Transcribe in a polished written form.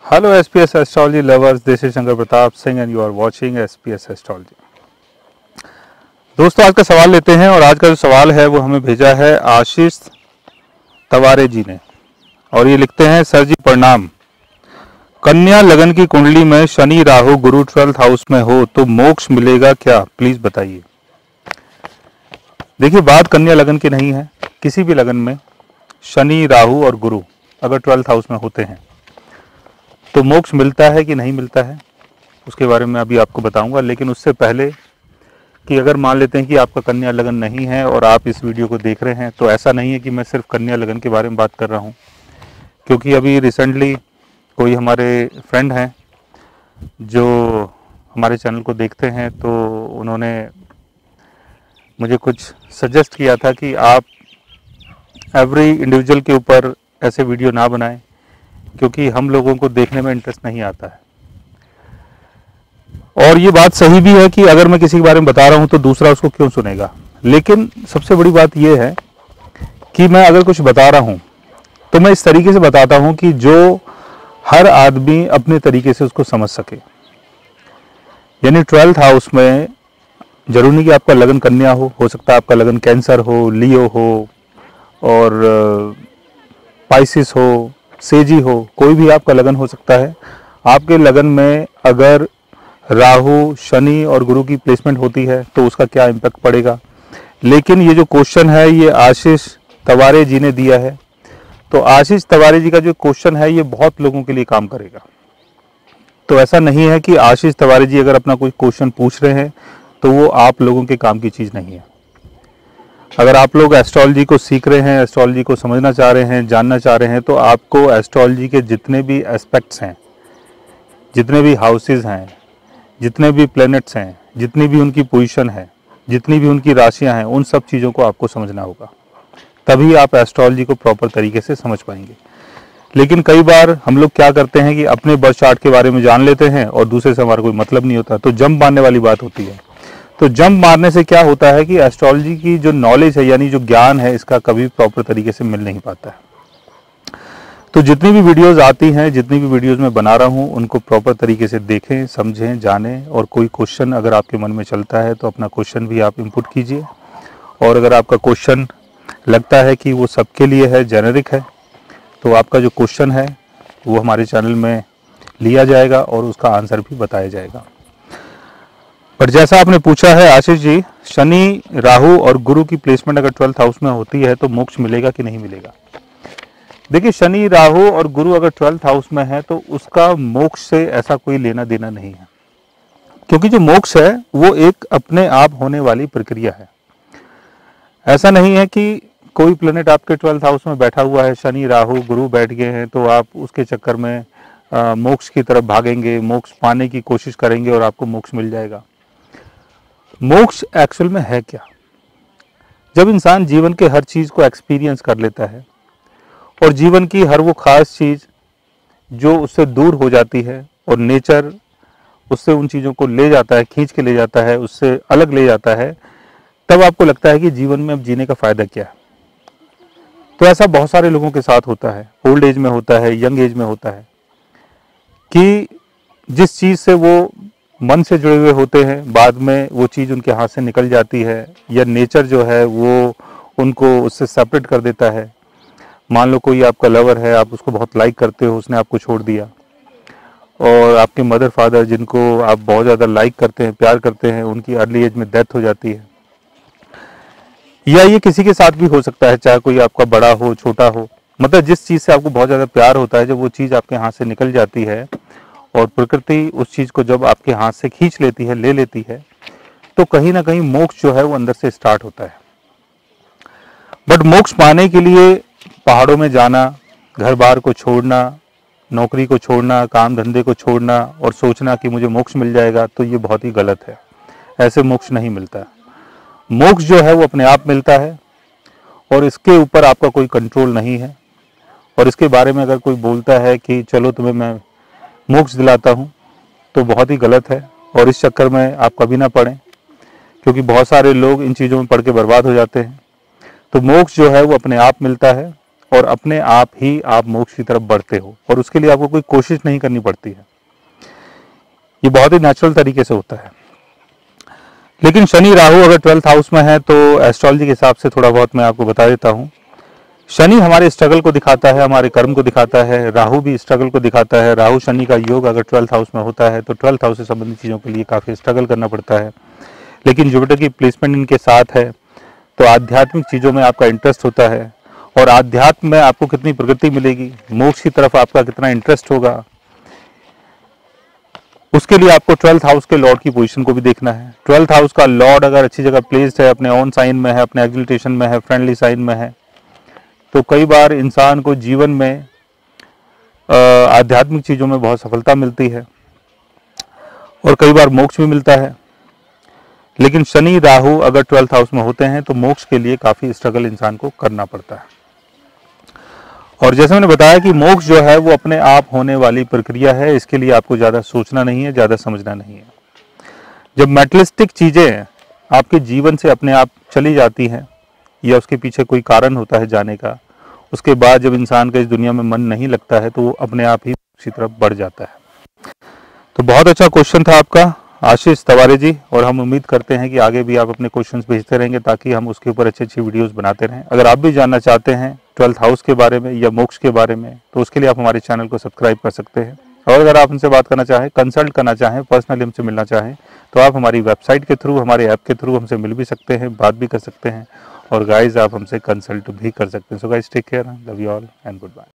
Hello SPS Astrology lovers, this is Shankar Pratap Singh and you are watching SPS Astrology। दोस्तों आज का सवाल लेते हैं और आज का जो सवाल है वो हमें भेजा है आशीष तवारे जी ने और ये लिखते हैं, सर जी प्रणाम। कन्या लगन की कुंडली में शनि राहु गुरु 12th हाउस में हो तो मोक्ष मिलेगा क्या, प्लीज बताइए। देखिए बात कन्या लगन की नहीं है, किसी भी लगन में शनि राहु और गुरु अगर 12th हाउस में होते हैं तो मोक्ष मिलता है कि नहीं मिलता है उसके बारे में अभी आपको बताऊंगा। लेकिन उससे पहले कि अगर मान लेते हैं कि आपका कन्या लगन नहीं है और आप इस वीडियो को देख रहे हैं तो ऐसा नहीं है कि मैं सिर्फ कन्या लगन के बारे में बात कर रहा हूं, क्योंकि अभी रिसेंटली कोई हमारे फ्रेंड हैं जो हमारे चैनल को देखते हैं तो उन्होंने मुझे कुछ सजेस्ट किया था कि आप एवरी इंडिविजुअल के ऊपर ऐसे वीडियो ना बनाएं, क्योंकि हम लोगों को देखने में इंटरेस्ट नहीं आता है। और ये बात सही भी है कि अगर मैं किसी के बारे में बता रहा हूं तो दूसरा उसको क्यों सुनेगा। लेकिन सबसे बड़ी बात यह है कि मैं अगर कुछ बता रहा हूं तो मैं इस तरीके से बताता हूं कि जो हर आदमी अपने तरीके से उसको समझ सके। यानी 12th हाउस में जरूरी नहीं कि आपका लगन कन्या हो सकता है आपका लगन कैंसर हो, लियो हो और पाइसिस हो, सेजी हो, कोई भी आपका लगन हो सकता है। आपके लगन में अगर राहु शनि और गुरु की प्लेसमेंट होती है तो उसका क्या इम्पैक्ट पड़ेगा। लेकिन ये जो क्वेश्चन है ये आशीष तवारे जी ने दिया है, तो आशीष तवारे जी का जो क्वेश्चन है ये बहुत लोगों के लिए काम करेगा। तो ऐसा नहीं है कि आशीष तवारे जी अगर अपना कोई क्वेश्चन पूछ रहे हैं तो वो आप लोगों के काम की चीज़ नहीं है। अगर आप लोग एस्ट्रोलॉजी को सीख रहे हैं, एस्ट्रोलॉजी को समझना चाह रहे हैं, जानना चाह रहे हैं, तो आपको एस्ट्रोलॉजी के जितने भी एस्पेक्ट्स हैं, जितने भी हाउसेस हैं, जितने भी प्लैनेट्स हैं, जितनी भी उनकी पोजीशन है, जितनी भी उनकी राशियां हैं, उन सब चीज़ों को आपको समझना होगा, तभी आप एस्ट्रोलॉजी को प्रॉपर तरीके से समझ पाएंगे। लेकिन कई बार हम लोग क्या करते हैं कि अपने बर्थ चार्ट के बारे में जान लेते हैं और दूसरे से हमारा कोई मतलब नहीं होता, तो जंप मारने वाली बात होती है। तो जंप मारने से क्या होता है कि एस्ट्रोलॉजी की जो नॉलेज है यानी जो ज्ञान है इसका कभी प्रॉपर तरीके से मिल नहीं पाता है। तो जितनी भी वीडियोस आती हैं, जितनी भी वीडियोस मैं बना रहा हूं, उनको प्रॉपर तरीके से देखें, समझें, जानें। और कोई क्वेश्चन अगर आपके मन में चलता है तो अपना क्वेश्चन भी आप इनपुट कीजिए। और अगर आपका क्वेश्चन लगता है कि वो सबके लिए है, जेनेरिक है, तो आपका जो क्वेश्चन है वो हमारे चैनल में लिया जाएगा और उसका आंसर भी बताया जाएगा। पर जैसा आपने पूछा है आशीष जी, शनि राहु और गुरु की प्लेसमेंट अगर 12th हाउस में होती है तो मोक्ष मिलेगा कि नहीं मिलेगा। देखिए शनि राहु और गुरु अगर 12th हाउस में है तो उसका मोक्ष से ऐसा कोई लेना देना नहीं है, क्योंकि जो मोक्ष है वो एक अपने आप होने वाली प्रक्रिया है। ऐसा नहीं है कि कोई प्लेनेट आपके 12th हाउस में बैठा हुआ है, शनि राहु गुरु बैठ गए हैं तो आप उसके चक्कर में मोक्ष की तरफ भागेंगे, मोक्ष पाने की कोशिश करेंगे और आपको मोक्ष मिल जाएगा। मोक्ष एक्चुअल में है क्या? जब इंसान जीवन के हर चीज को एक्सपीरियंस कर लेता है और जीवन की हर वो खास चीज जो उससे दूर हो जाती है और नेचर उससे उन चीजों को ले जाता है, खींच के ले जाता है, उससे अलग ले जाता है, तब आपको लगता है कि जीवन में अब जीने का फायदा क्या है। तो ऐसा बहुत सारे लोगों के साथ होता है, ओल्ड एज में होता है, यंग एज में होता है, कि जिस चीज से वो मन से जुड़े हुए होते हैं बाद में वो चीज़ उनके हाथ से निकल जाती है, या नेचर जो है वो उनको उससे सेपरेट कर देता है। मान लो कोई आपका लवर है, आप उसको बहुत लाइक करते हो, उसने आपको छोड़ दिया, और आपके मदर फादर जिनको आप बहुत ज़्यादा लाइक करते हैं, प्यार करते हैं, उनकी अर्ली एज में डेथ हो जाती है। या ये किसी के साथ भी हो सकता है, चाहे कोई आपका बड़ा हो छोटा हो, मतलब जिस चीज़ से आपको बहुत ज़्यादा प्यार होता है, जब वो चीज़ आपके हाथ से निकल जाती है और प्रकृति उस चीज को जब आपके हाथ से खींच लेती है, ले लेती है, तो कहीं ना कहीं मोक्ष जो है वो अंदर से स्टार्ट होता है। बट मोक्ष पाने के लिए पहाड़ों में जाना, घर बार को छोड़ना, नौकरी को छोड़ना, काम धंधे को छोड़ना और सोचना कि मुझे मोक्ष मिल जाएगा, तो ये बहुत ही गलत है। ऐसे मोक्ष नहीं मिलता। मोक्ष जो है वो अपने आप मिलता है और इसके ऊपर आपका कोई कंट्रोल नहीं है। और इसके बारे में अगर कोई बोलता है कि चलो तुम्हें मैं मोक्ष दिलाता हूं, तो बहुत ही गलत है और इस चक्कर में आप कभी ना पड़ें, क्योंकि बहुत सारे लोग इन चीज़ों में पड़ के बर्बाद हो जाते हैं। तो मोक्ष जो है वो अपने आप मिलता है और अपने आप ही आप मोक्ष की तरफ बढ़ते हो, और उसके लिए आपको कोई कोशिश नहीं करनी पड़ती है। ये बहुत ही नेचुरल तरीके से होता है। लेकिन शनि राहु अगर 12th हाउस में है तो एस्ट्रोलॉजी के हिसाब से थोड़ा बहुत मैं आपको बता देता हूँ। शनि हमारे स्ट्रगल को दिखाता है, हमारे कर्म को दिखाता है। राहु भी स्ट्रगल को दिखाता है। राहु शनि का योग अगर 12th हाउस में होता है तो 12th हाउस से संबंधित चीज़ों के लिए काफ़ी स्ट्रगल करना पड़ता है। लेकिन जुपिटर की प्लेसमेंट इनके साथ है तो आध्यात्मिक चीज़ों में आपका इंटरेस्ट होता है, और आध्यात्म में आपको कितनी प्रगति मिलेगी, मोक्ष की तरफ आपका कितना इंटरेस्ट होगा, उसके लिए आपको 12th हाउस के लॉर्ड की पोजीशन को भी देखना है। 12th हाउस का लॉर्ड अगर अच्छी जगह प्लेस्ड है, अपने ऑन साइन में है, अपने एक्सिलरेशन में है, फ्रेंडली साइन में है, तो कई बार इंसान को जीवन में आध्यात्मिक चीज़ों में बहुत सफलता मिलती है और कई बार मोक्ष भी मिलता है। लेकिन शनि राहु अगर 12th हाउस में होते हैं तो मोक्ष के लिए काफ़ी स्ट्रगल इंसान को करना पड़ता है। और जैसे मैंने बताया कि मोक्ष जो है वो अपने आप होने वाली प्रक्रिया है, इसके लिए आपको ज़्यादा सोचना नहीं है, ज़्यादा समझना नहीं है। जब मेटलिस्टिक चीज़ें आपके जीवन से अपने आप चली जाती हैं या उसके पीछे कोई कारण होता है जाने का, उसके बाद जब इंसान का इस दुनिया में मन नहीं लगता है तो वो अपने आप ही उसी तरफ बढ़ जाता है। तो बहुत अच्छा क्वेश्चन था आपका आशीष तिवारी जी, और हम उम्मीद करते हैं कि आगे भी आप अपने क्वेश्चंस भेजते रहेंगे ताकि हम उसके ऊपर अच्छी अच्छी वीडियोस बनाते रहें। अगर आप भी जानना चाहते हैं 12th हाउस के बारे में या मोक्ष के बारे में तो उसके लिए आप हमारे चैनल को सब्सक्राइब कर सकते हैं। और अगर आप हमसे बात करना चाहें, कंसल्ट करना चाहें, पर्सनली हमसे मिलना चाहें तो आप हमारी वेबसाइट के थ्रू, हमारे ऐप के थ्रू हमसे मिल भी सकते हैं, बात भी कर सकते हैं, और गाइज आप हमसे कंसल्ट भी कर सकते हैं। So guys take care, love you all and good bye.